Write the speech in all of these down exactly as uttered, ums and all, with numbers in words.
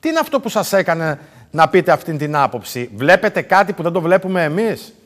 Τι είναι αυτό που σας έκανε να πείτε αυτή την άποψη? Βλέπετε κάτι που δεν το βλέπουμε εμείς?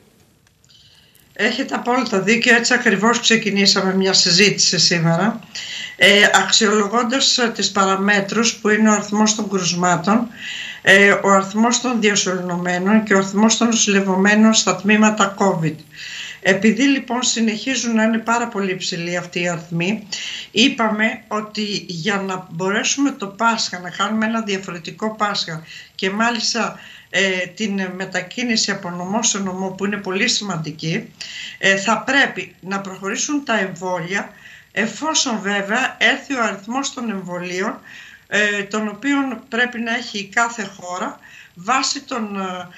Έχετε απόλυτα δίκιο, έτσι ακριβώς ξεκινήσαμε μια συζήτηση σήμερα, ε, αξιολογώντας τις παραμέτρους που είναι ο αριθμός των κρουσμάτων, ε, ο αριθμός των διασωληνωμένων και ο αριθμός των νοσηλευομένων στα τμήματα COVID. Επειδή λοιπόν συνεχίζουν να είναι πάρα πολύ υψηλοί αυτοί οι αριθμοί, είπαμε ότι για να μπορέσουμε το Πάσχα να κάνουμε ένα διαφορετικό Πάσχα και μάλιστα ε, την μετακίνηση από νομό σε νομό που είναι πολύ σημαντική, ε, θα πρέπει να προχωρήσουν τα εμβόλια, εφόσον βέβαια έρθει ο αριθμός των εμβολίων, ε, τον οποίον πρέπει να έχει κάθε χώρα βάσει των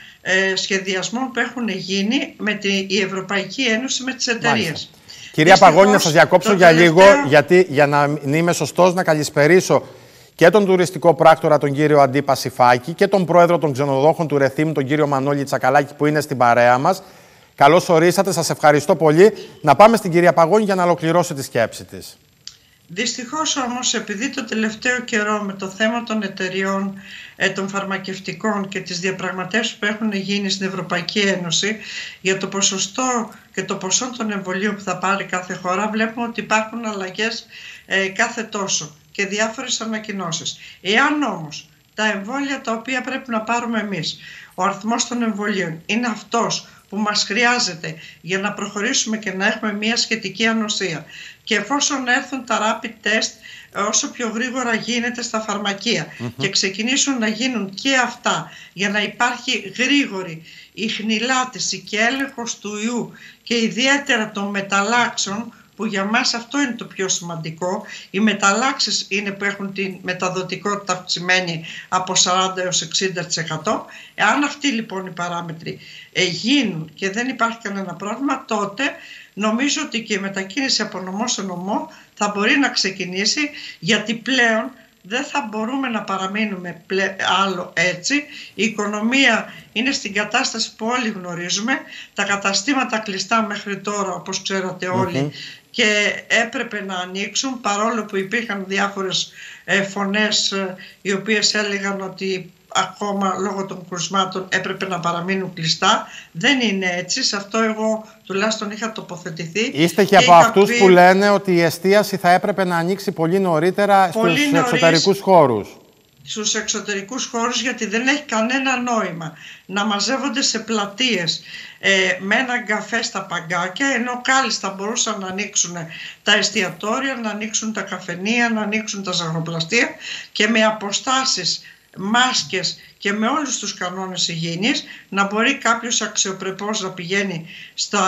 ε, σχεδιασμών που έχουν γίνει με τη, η Ευρωπαϊκή Ένωση, με τις εταιρείες. Κυρία Παγώνη, να σας διακόψω για τελευταίο... λίγο, γιατί για να είμαι σωστός να καλησπερίσω και τον τουριστικό πράκτορα, τον κύριο Αντίπα Σιφάκη, και τον πρόεδρο των ξενοδόχων του Ρεθύμ, τον κύριο Μανώλη Τσακαλάκη, που είναι στην παρέα μας. Καλώς ορίσατε, σας ευχαριστώ πολύ. Να πάμε στην κυρία Παγώνη για να ολοκληρώσει τη σκέψη της. Δυστυχώς όμως, επειδή το τελευταίο καιρό με το θέμα των εταιριών ε, των φαρμακευτικών και τις διαπραγματεύσεις που έχουν γίνει στην Ευρωπαϊκή Ένωση για το ποσοστό και το ποσό των εμβολίων που θα πάρει κάθε χώρα, βλέπουμε ότι υπάρχουν αλλαγές ε, κάθε τόσο και διάφορες ανακοινώσεις. Εάν όμως τα εμβόλια τα οποία πρέπει να πάρουμε εμείς, ο αριθμός των εμβολίων είναι αυτός που μας χρειάζεται για να προχωρήσουμε και να έχουμε μια σχετική ανοσία, και εφόσον έρθουν τα rapid test όσο πιο γρήγορα γίνεται στα φαρμακεία mm-hmm. και ξεκινήσουν να γίνουν και αυτά για να υπάρχει γρήγορη ιχνηλάτηση και έλεγχος του ιού και ιδιαίτερα των μεταλλάξεων, που για μας αυτό είναι το πιο σημαντικό. Οι μεταλλάξεις είναι που έχουν τη μεταδοτικότητα αυξημένη από σαράντα έως εξήντα τοις εκατό. Εάν αυτοί λοιπόν οι παράμετροι ε, γίνουν και δεν υπάρχει κανένα πρόβλημα, τότε νομίζω ότι και η μετακίνηση από νομό σε νομό θα μπορεί να ξεκινήσει, γιατί πλέον δεν θα μπορούμε να παραμείνουμε άλλο έτσι. Η οικονομία είναι στην κατάσταση που όλοι γνωρίζουμε, τα καταστήματα κλειστά μέχρι τώρα, όπως ξέρατε όλοι, mm-hmm. και έπρεπε να ανοίξουν, παρόλο που υπήρχαν διάφορες ε, φωνές ε, οι οποίες έλεγαν ότι ακόμα λόγω των κρουσμάτων έπρεπε να παραμείνουν κλειστά. Δεν είναι έτσι, σε αυτό εγώ τουλάχιστον είχα τοποθετηθεί. Είστε και, και από αυτούς πει... που λένε ότι η εστίαση θα έπρεπε να ανοίξει πολύ νωρίτερα πολύ στους νωρίς, εξωτερικούς χώρους. Στους εξωτερικούς χώρους, γιατί δεν έχει κανένα νόημα να μαζεύονται σε πλατείες ε, με έναν καφέ στα παγκάκια, ενώ κάλλιστα μπορούσαν να ανοίξουν τα εστιατόρια, να ανοίξουν τα καφενεία, να ανοίξουν τα ζαχαροπλαστεία και με αποστάσεις, μάσκες και με όλους τους κανόνες υγιεινής να μπορεί κάποιος αξιοπρεπώς να πηγαίνει στα,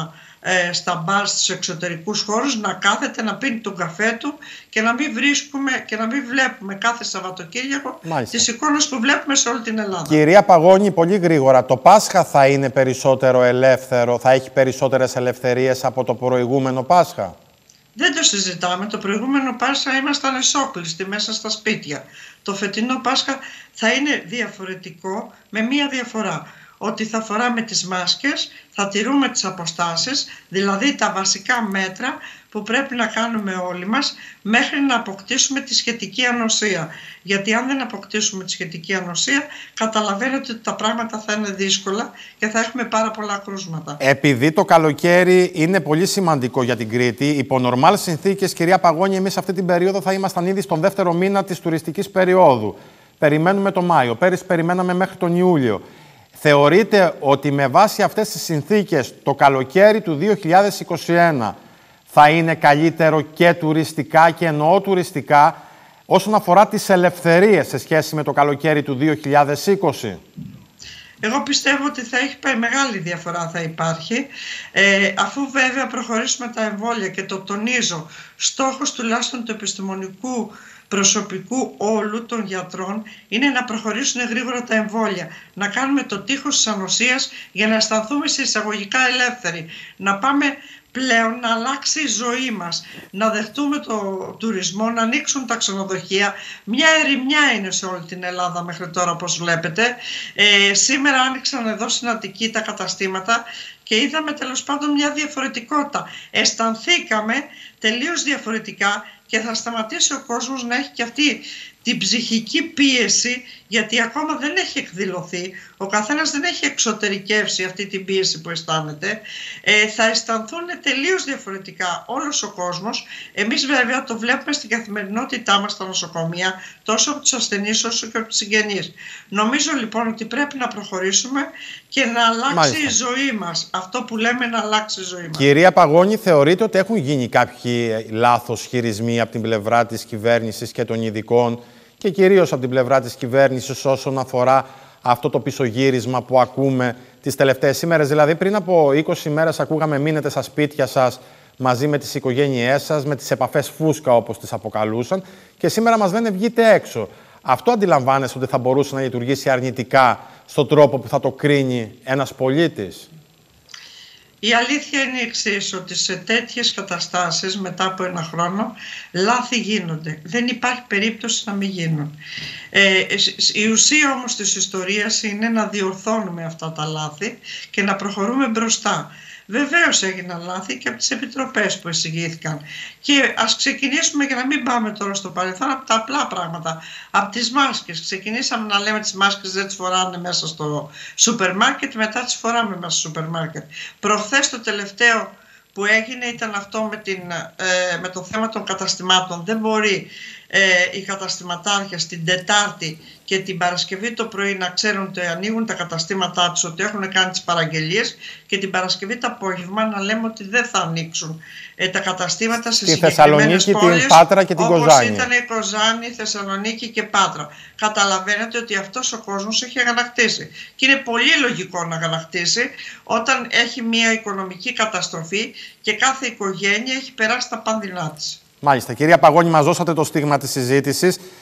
ε, στα μπαρ στους εξωτερικούς χώρους, να κάθεται να πίνει τον καφέ του και να μην βρίσκουμε και να μην βλέπουμε κάθε Σαββατοκύριακο Μάλιστα. τις εικόνες που βλέπουμε σε όλη την Ελλάδα. Κυρία Παγώνη, πολύ γρήγορα, το Πάσχα θα είναι περισσότερο ελεύθερο, θα έχει περισσότερες ελευθερίες από το προηγούμενο Πάσχα? Δεν το συζητάμε. Το προηγούμενο Πάσχα ήμασταν εσώκλειστοι μέσα στα σπίτια. Το φετινό Πάσχα θα είναι διαφορετικό, με μία διαφορά. Ότι θα φοράμε τις μάσκες, θα τηρούμε τις αποστάσεις, δηλαδή τα βασικά μέτρα που πρέπει να κάνουμε όλοι μας μέχρι να αποκτήσουμε τη σχετική ανοσία. Γιατί αν δεν αποκτήσουμε τη σχετική ανοσία, καταλαβαίνετε ότι τα πράγματα θα είναι δύσκολα και θα έχουμε πάρα πολλά κρούσματα. Επειδή το καλοκαίρι είναι πολύ σημαντικό για την Κρήτη, υπό νορμάλ συνθήκες, κυρία Παγώνη, εμείς αυτή την περίοδο θα ήμασταν ήδη στον δεύτερο μήνα της τουριστικής περίοδου. Περιμένουμε τον Μάιο, πέρυσι περιμέναμε μέχρι τον Ιούλιο. Θεωρείτε ότι με βάση αυτές τις συνθήκες το καλοκαίρι του δύο χιλιάδες είκοσι ένα θα είναι καλύτερο και τουριστικά, και εννοώ τουριστικά, όσον αφορά τις ελευθερίες σε σχέση με το καλοκαίρι του δύο χιλιάδες είκοσι? Εγώ πιστεύω ότι θα έχει μεγάλη διαφορά, θα υπάρχει, ε, αφού βέβαια προχωρήσουμε τα εμβόλια, και το τονίζω, στόχος τουλάχιστον του επιστημονικού προσωπικού όλου των γιατρών είναι να προχωρήσουν γρήγορα τα εμβόλια, να κάνουμε το τείχος της ανοσίας για να αισθανθούμε σε εισαγωγικά ελεύθεροι, να πάμε πλέον να αλλάξει η ζωή μας, να δεχτούμε το τουρισμό, να ανοίξουν τα ξενοδοχεία. Μια ερημιά είναι σε όλη την Ελλάδα μέχρι τώρα, όπως βλέπετε. Ε, σήμερα άνοιξαν εδώ στην Αττική τα καταστήματα και είδαμε τέλος πάντων μια διαφορετικότητα. Αισθανθήκαμε τελείως διαφορετικά και θα σταματήσει ο κόσμος να έχει και αυτή την ψυχική πίεση, γιατί ακόμα δεν έχει εκδηλωθεί, ο καθένας δεν έχει εξωτερικεύσει αυτή την πίεση που αισθάνεται, ε, θα αισθανθούν τελείως διαφορετικά όλος ο κόσμος. Εμείς βέβαια το βλέπουμε στην καθημερινότητά μας στα νοσοκομεία, τόσο από τους ασθενείς όσο και από τους συγγενείς. Νομίζω λοιπόν ότι πρέπει να προχωρήσουμε και να αλλάξει Μάλιστα. η ζωή μας. Αυτό που λέμε να αλλάξει η ζωή μας. Κυρία Παγώνη, θεωρείτε ότι έχουν γίνει κάποιοι λάθος χειρισμοί από την πλευρά της κυβέρνησης και των ειδικών και κυρίως από την πλευρά της κυβέρνησης όσον αφορά αυτό το πισωγύρισμα που ακούμε τις τελευταίες ημέρες? Δηλαδή, πριν από είκοσι μέρες ακούγαμε μείνετε στα σπίτια σας μαζί με τις οικογένειές σας, με τις επαφές φούσκα όπως τις αποκαλούσαν, και σήμερα μας λένε βγείτε έξω. Αυτό αντιλαμβάνεστε ότι θα μπορούσε να λειτουργήσει αρνητικά στον τρόπο που θα το κρίνει ένας πολίτης? Η αλήθεια είναι η εξής, ότι σε τέτοιες καταστάσεις μετά από ένα χρόνο λάθη γίνονται. Δεν υπάρχει περίπτωση να μην γίνουν. Ε, η ουσία όμως της ιστορίας είναι να διορθώνουμε αυτά τα λάθη και να προχωρούμε μπροστά. Βεβαίως έγιναν λάθη και από τις επιτροπές που εισηγήθηκαν. Και ας ξεκινήσουμε, για να μην πάμε τώρα στο παρελθόν, από τα απλά πράγματα. Από τις μάσκες. Ξεκινήσαμε να λέμε τις μάσκες δεν τις φοράνε μέσα στο σούπερ μάρκετ, μετά τις φοράμε μέσα στο σούπερ μάρκετ. Προχθές το τελευταίο που έγινε ήταν αυτό με, την, ε, με το θέμα των καταστημάτων. Δεν μπορεί ε, οι καταστηματάρχες την Τετάρτη και την Παρασκευή το πρωί να ξέρουν ότι ανοίγουν τα καταστήματά τους, ότι έχουν κάνει τις παραγγελίες, και την Παρασκευή το απόγευμα να λέμε ότι δεν θα ανοίξουν ε, τα καταστήματα σε συγκεκριμένες πόλεις, την Πάτρα και την όπως Κοζάνη. ήταν η Κοζάνη, Θεσσαλονίκη και Πάτρα. Καταλαβαίνετε ότι αυτός ο κόσμος έχει αγανακτήσει. Και είναι πολύ λογικό να αγανακτήσει όταν έχει μια οικονομική καταστροφή και κάθε οικογένεια έχει περάσει τα πάνδυνά της. Μάλιστα. Κυρία Παγώνη, μας δώσατε το στίγμα της συζήτησης.